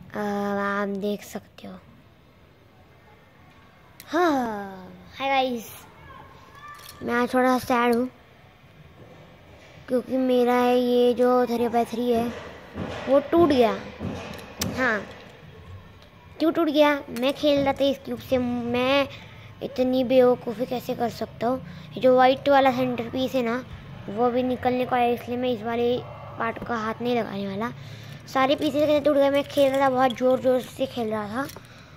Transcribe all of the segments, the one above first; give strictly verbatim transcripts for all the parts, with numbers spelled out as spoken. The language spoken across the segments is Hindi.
आप देख सकते हो। हाँ हाय गाइस, मैं आज थोड़ा सैड हूँ क्योंकि मेरा ये जो थ्री बाई थ्री है वो टूट गया। हाँ, क्यों टूट गया? मैं खेल रहा था इस क्यूब से। मैं इतनी बेवकूफ़ी कैसे कर सकता हूँ? ये जो वाइट वाला सेंटर पीस है ना, वो अभी निकलने को है, इसलिए मैं इस वाले पार्ट का हाथ नहीं लगाने वाला। सारे पीसेस कैसे टूट गए? मैं खेल रहा था, बहुत ज़ोर ज़ोर से खेल रहा था।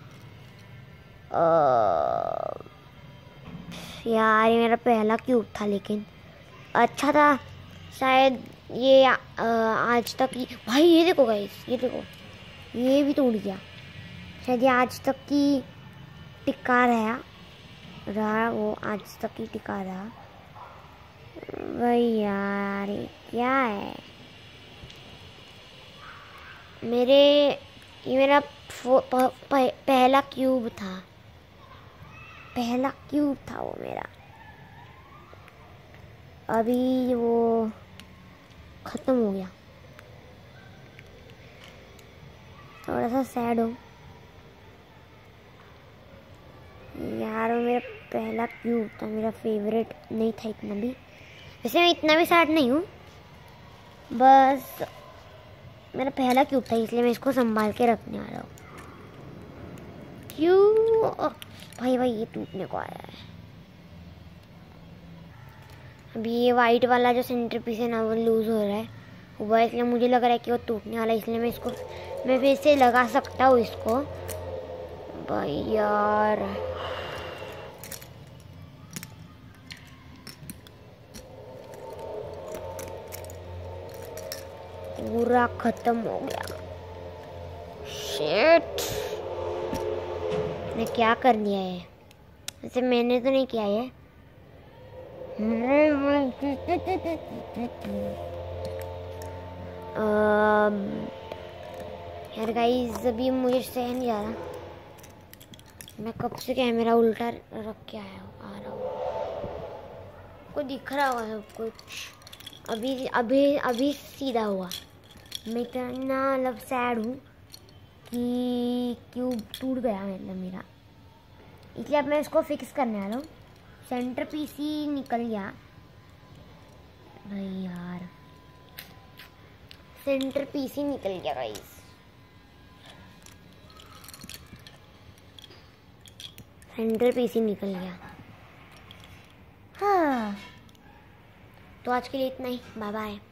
आ, यार ये मेरा पहला क्यूब था, लेकिन अच्छा था शायद। ये आ, आज तक ही भाई, ये देखो गाइस, ये देखो, ये भी टूट गया। शायद ये आज तक की टिका रहा रहा वो आज तक ही टिका रहा। भाई यार ये क्या है? मेरे ये मेरा प, प, पहला क्यूब था, पहला क्यूब था वो मेरा। अभी वो ख़त्म हो गया। थोड़ा सा सैड हूँ यार। वो मेरा पहला क्यूब था, मेरा फेवरेट नहीं था इतना भी। वैसे मैं इतना भी सैड नहीं हूँ, बस मेरा पहला क्यूब था इसलिए मैं इसको संभाल के रखने वाला हूँ। क्यों भाई भाई ये टूटने को आया है। अभी ये वाइट वाला जो सेंटर पीस है ना, वो लूज़ हो रहा है वो, इसलिए मुझे लग रहा है कि वो टूटने वाला है। इसलिए मैं इसको मैं फिर से लगा सकता हूँ इसको। भाई यार पूरा खत्म हो गया। शिट, मैं क्या कर लिया है? वैसे मैंने तो नहीं किया है। यार गाइस, अभी मुझे सह नहीं जा रहा। मैं कब से कैमरा उल्टा रख के आया हूँ आ रहा हूँ। को दिख रहा होगा सब कुछ। अभी अभी अभी सीधा हुआ। मैं इतना मतलब सैड हूँ कि क्यूब टूट गया मतलब मेरा, इसलिए अब मैं इसको फिक्स करने वाला हूँ। सेंटर पीस ही निकल गया भाई यार, सेंटर पीस ही निकल गया गाइस। सेंटर पीस ही निकल गया। हाँ, तो आज के लिए इतना ही। Bye bye.